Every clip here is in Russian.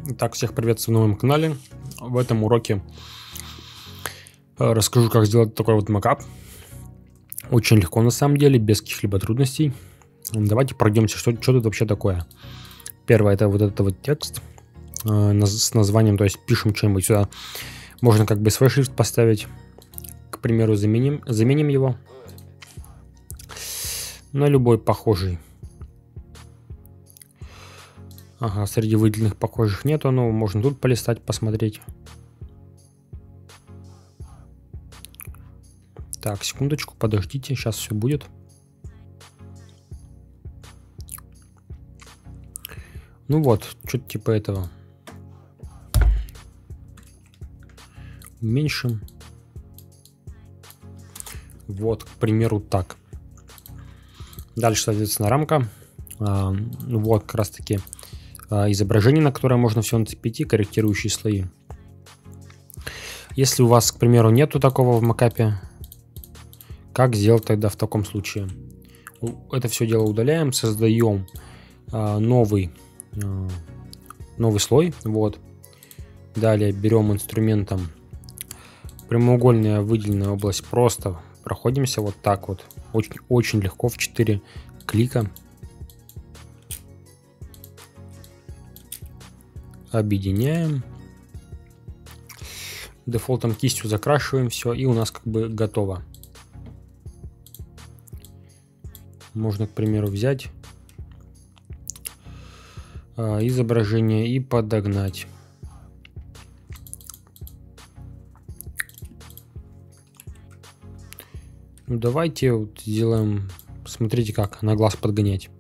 Итак, всех приветствую на моем канале. В этом уроке расскажу, как сделать такой вот макап. Очень легко на самом деле, без каких-либо трудностей. Давайте пройдемся, что тут вообще такое. Первое, это вот этот вот текст с названием, то есть пишем что-нибудь сюда. Можно как бы свой шрифт поставить. К примеру, заменим его на любой похожий. Ага, среди выделенных похожих нету, но можно тут полистать, посмотреть. Так, секундочку, подождите, сейчас все будет. Ну вот, что-то типа этого. Уменьшим. Вот, к примеру, так. Дальше, соответственно, рамка. Вот как раз таки изображение, на которое можно все нацепить, и корректирующие слои. Если у вас, к примеру, нету такого в макапе, как сделать тогда в таком случае? Это все дело удаляем, создаем новый слой. Вот. Далее берем инструментом прямоугольная выделенная область, просто проходимся вот так вот. Очень легко, в 4 клика. Объединяем. Дефолтом кистью закрашиваем все, и у нас как бы готово. Можно, к примеру, взять изображение и подогнать. Ну, давайте вот сделаем, смотрите, как на глаз подгонять.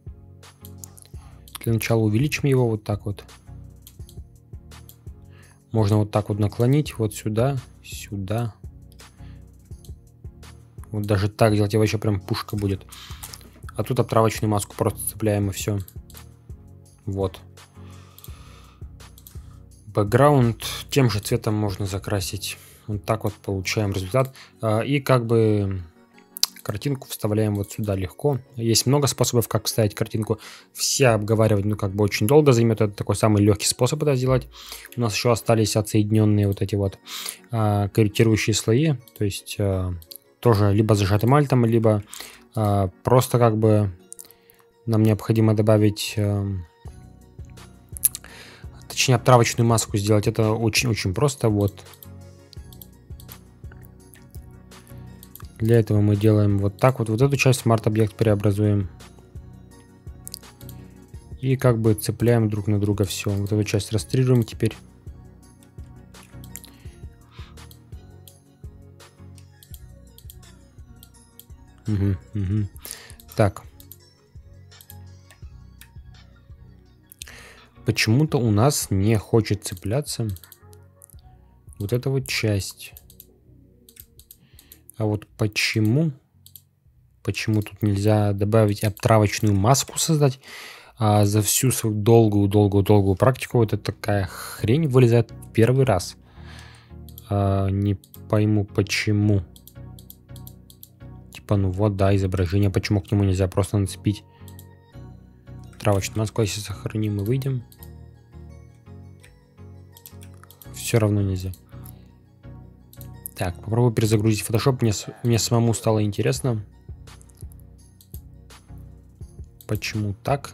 Для начала увеличим его вот так вот. Можно вот так вот наклонить, вот сюда, сюда. Вот даже так делать, и вообще прям пушка будет. А тут обтравочную маску просто цепляем, и все. Вот. Бэкграунд тем же цветом можно закрасить. Вот так вот получаем результат. И как бы картинку вставляем вот сюда легко. Есть много способов, как вставить картинку. Все обговаривать, ну, как бы очень долго займет. Это такой самый легкий способ это сделать. У нас еще остались отсоединенные вот эти вот корректирующие слои. То есть тоже либо зажатым альтом, либо просто как бы нам необходимо добавить, точнее, обтравочную маску сделать. Это очень-очень просто. Вот. Для этого мы делаем вот так вот. Вот эту часть в Smart Object преобразуем. И как бы цепляем друг на друга все. Вот эту часть растрируем теперь. Угу. Так. Почему-то у нас не хочет цепляться вот эта вот часть. А вот почему? Почему тут нельзя добавить обтравочную маску создать? За всю свою долгую практику вот такая хрень вылезает первый раз. Не пойму почему. Типа, ну вот, да, изображение. Почему к нему нельзя просто нацепить обтравочную маску? Если сохраним и выйдем, все равно нельзя. Так, попробую перезагрузить Photoshop. Мне самому стало интересно. Почему так?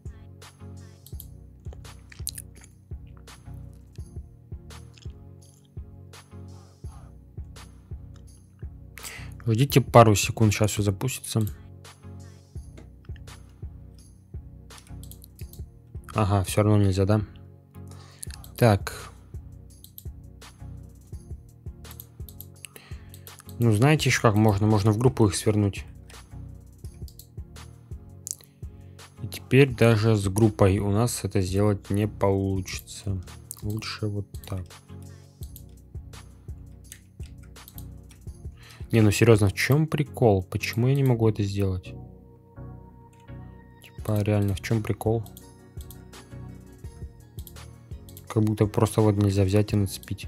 Ждите пару секунд, сейчас все запустится. Ага, все равно нельзя, да? Так. Ну, знаете еще как можно? Можно в группу их свернуть. И теперь даже с группой у нас это сделать не получится. Лучше вот так. Не, ну серьезно, в чем прикол? Почему я не могу это сделать? Типа, реально, в чем прикол? Как будто просто вот нельзя взять и нацепить.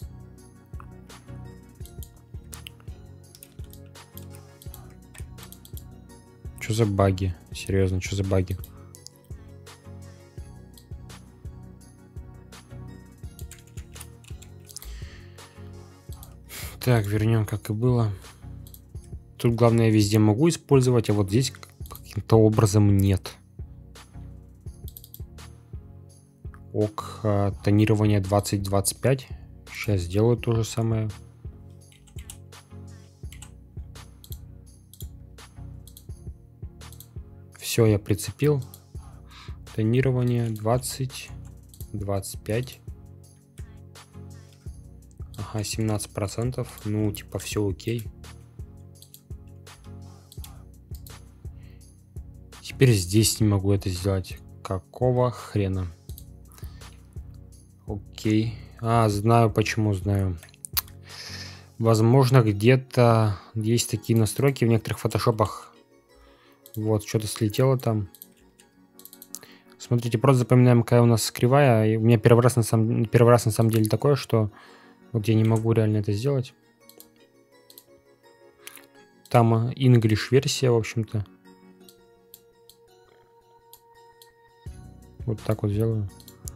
Что за баги? Серьезно, что за баги? Так, вернем, как и было. Тут главное, я везде могу использовать, а вот здесь каким-то образом нет. Ок, тонирование 20-25. Сейчас сделаю то же самое. Все, я прицепил. Тонирование 20-25. Ага, 17%. Ну, типа, все окей. Теперь здесь не могу это сделать. Какого хрена? Окей. Знаю почему, знаю. Возможно, где-то есть такие настройки в некоторых фотошопах. Вот, что-то слетело там. Смотрите, просто запоминаем, какая у нас кривая. И у меня первый раз на самом деле такое, что вот я не могу реально это сделать. Там English версия, в общем-то. Вот так вот сделаю.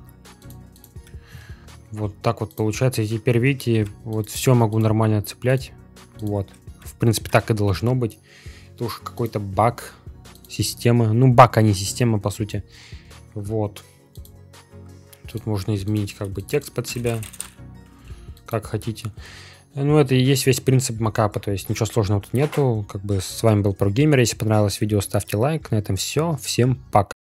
Вот так вот получается. И теперь, видите, вот все могу нормально цеплять. Вот. В принципе, так и должно быть. Это уж какой-то баг системы. Ну, баг, а не система, по сути. Вот. Тут можно изменить как бы текст под себя. Как хотите. Ну, это и есть весь принцип макапа. То есть ничего сложного тут нету. Как бы с вами был ProGamer. Если понравилось видео, ставьте лайк. На этом все. Всем пока.